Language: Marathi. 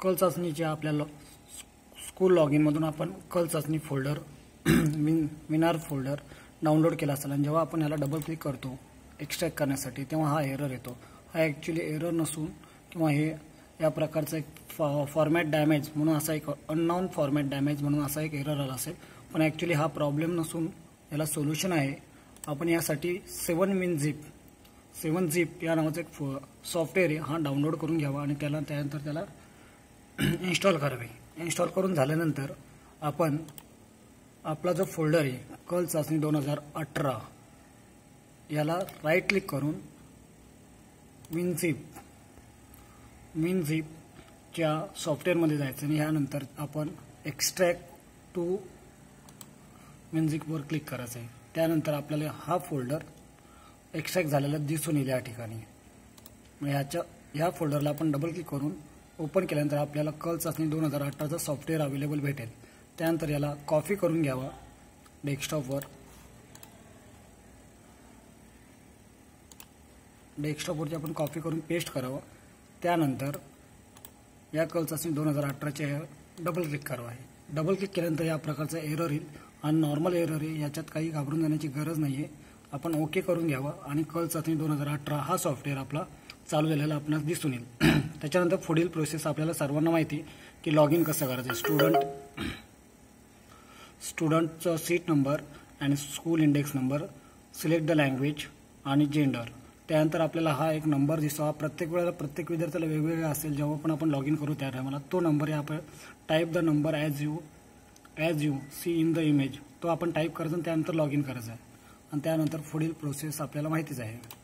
कल चाचणीच्या आपल्याला स्कूल लॉग इनमधून आपण कल चाचणी फोल्डर विनार फोल्डर डाउनलोड केला असेल आणि जेव्हा आपण याला डबल क्लिक करतो एक्सट्रॅक्ट करण्यासाठी तेव्हा हा एरर येतो। हा ॲक्च्युली एरर नसून किंवा हे या प्रकारचा एक फॉर्मॅट डॅमेज म्हणून असा एक अननोन फॉर्मॅट डॅमेज म्हणून असा एक एरर आला असेल, पण ॲक्च्युली हा प्रॉब्लेम नसून याला सोल्युशन आहे। आपण यासाठी 7zip या नावाचं एक सॉफ्टवेअर आहे, हा डाउनलोड करून घ्यावा आणि त्यानंतर त्याला इन्स्टॉल करावे। इन्स्टॉल करून झाल्यानंतर आपण आपला जो फोल्डर आहे कल चाचणी 2018 याला राईट क्लिक करून विनझिपच्या सॉफ्टवेअरमध्ये जायचं आणि यानंतर आपण एक्स्ट्रॅक्ट टू विनझिपवर क्लिक करायचं आहे। त्यानंतर आपल्याला हा फोल्डर एक्स्ट्रॅक्ट झालेला दिसून येईल या ठिकाणी। मग ह्या फोल्डरला आपण डबल क्लिक करून ओपन केल्यानंतर आपल्याला कल चाचणी 2018चा सॉफ्टवेअर अवेलेबल भेटेल। त्यानंतर याला कॉपी करून घ्यावा डेस्कटॉपवरती आपण कॉपी करून पेस्ट करावं। त्यानंतर या कल चाचणी 2018च्या डबल क्लिक करावं आहे। डबल क्लिक केल्यानंतर या प्रकारचा एरर येईल आणि नॉर्मल एरर आहे, याच्यात काही घाबरून जाण्याची गरज नाही आहे। आपण ओके करून घ्यावा आणि कल चाचणी 2018 हा सॉफ्टवेअर आपला चालू झालेला आपणास दिसून येईल। त्याच्यानंतर पुढील प्रोसेस आपल्याला सर्वांना माहिती की लॉग इन कसं करायचं। स्टुडंटचा सीट नंबर आणि school index number, select the language आणि जेंडर। त्यानंतर आपल्याला हा एक नंबर दिसतो, हा प्रत्येक वेळेला प्रत्येक विद्यार्थ्याला वेगवेगळा असेल। जेव्हा पण आपण लॉग इन करू त्या टायमाला तो नंबर आहे, आपण type the number as you see in the image तो आपण टाईप करायचा आणि त्यानंतर लॉग इन करायचं आहे आणि त्यानंतर पुढील प्रोसेस आपल्याला माहितीच आहे।